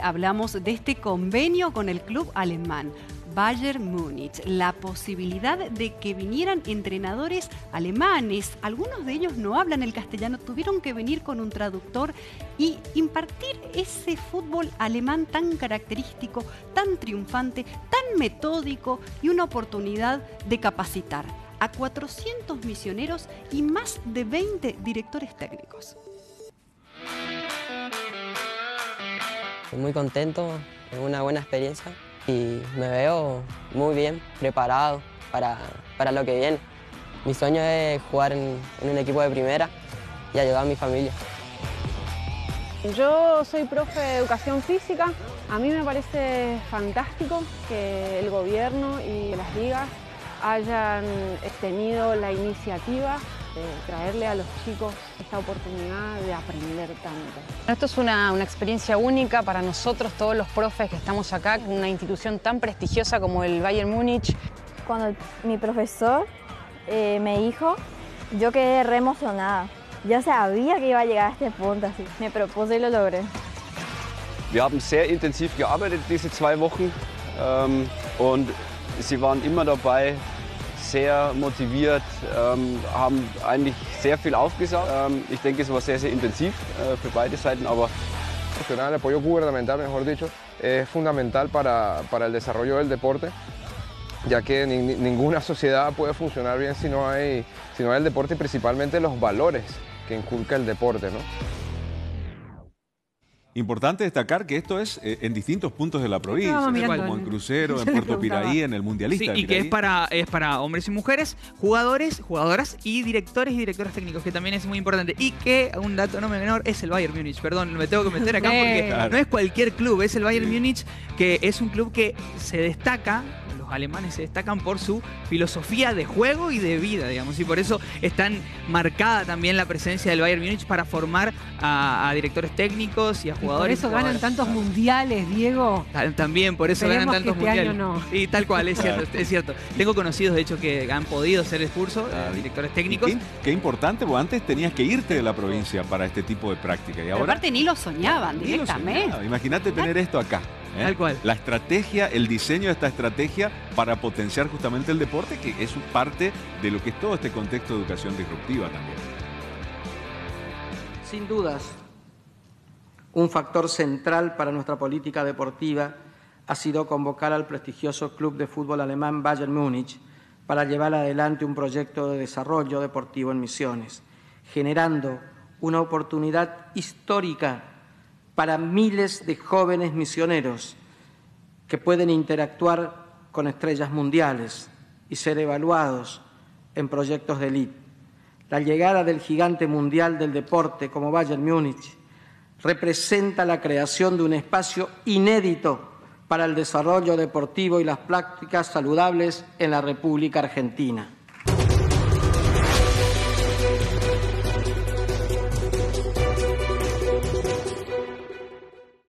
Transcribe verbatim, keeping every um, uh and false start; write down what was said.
hablamos de este convenio con el club alemán Bayern Múnich, la posibilidad de que vinieran entrenadores alemanes. Algunos de ellos no hablan el castellano, tuvieron que venir con un traductor y impartir ese fútbol alemán tan característico, tan triunfante, tan metódico, y una oportunidad de capacitar a cuatrocientos misioneros y más de veinte directores técnicos. Estoy muy contento, es una buena experiencia y me veo muy bien preparado para, para lo que viene. Mi sueño es jugar en, en un equipo de primera y ayudar a mi familia. Yo soy profe de educación física. A mí me parece fantástico que el gobierno y las ligas hayan tenido la iniciativa de traerle a los chicos esta oportunidad de aprender tanto. Esto es una, una experiencia única para nosotros, todos los profes que estamos acá, una institución tan prestigiosa como el Bayern Múnich. Cuando el, mi profesor eh, me dijo, yo quedé re emocionada. Yo sabía que iba a llegar a este punto, así. Me propuse y lo logré. Wir haben sehr intensiv gearbeitet diese zwei Wochen ähm, und sie waren immer dabei, sehr motiviert, ähm, haben eigentlich sehr viel aufgesaugt. Ähm, ich denke, es war sehr, sehr intensiv äh, für beide Seiten, aber el apoyo gubernamental, mejor dicho, es fundamental para, para el desarrollo del deporte, ya que ni, ninguna sociedad puede funcionar bien si no hay, si no hay el deporte y principalmente los valores que inculca el deporte, ¿no? Importante destacar que esto es eh, en distintos puntos de la provincia, no, ¿no? como en Crucero, en Puerto Piraí, en el Mundialista. Sí, y que es para, es para hombres y mujeres, jugadores, jugadoras y directores y directoras técnicos, que también es muy importante. Y que, un dato no menor, es el Bayern Múnich. Perdón, me tengo que meter acá porque Claro. no es cualquier club, es el Bayern Múnich, que es un club que se destaca. Los alemanes se destacan por su filosofía de juego y de vida, digamos, y por eso es tan marcada también la presencia del Bayern Múnich para formar a, a directores técnicos y a jugadores. Y por eso ganan tantos mundiales, Diego. También, por eso Esperemos ganan tantos que este mundiales. año no. Y tal cual, es cierto, Claro. es cierto. Tengo conocidos, de hecho, que han podido hacer el curso, Claro. eh, directores técnicos. Qué, qué importante, porque antes tenías que irte de la provincia para este tipo de práctica. Y Pero ahora aparte ni lo soñaban ni lo directamente. soñaba. Imagínate tener esto acá. ¿eh? Tal cual. La estrategia, el diseño de esta estrategia para potenciar justamente el deporte, que es parte de lo que es todo este contexto de educación disruptiva también. Sin dudas, un factor central para nuestra política deportiva ha sido convocar al prestigioso club de fútbol alemán Bayern Múnich para llevar adelante un proyecto de desarrollo deportivo en Misiones, generando una oportunidad histórica para miles de jóvenes misioneros que pueden interactuar con estrellas mundiales y ser evaluados en proyectos de élite. La llegada del gigante mundial del deporte como Bayern Múnich representa la creación de un espacio inédito para el desarrollo deportivo y las prácticas saludables en la República Argentina.